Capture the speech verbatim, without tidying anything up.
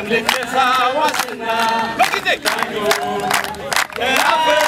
Let me say, what's in now? Look at it.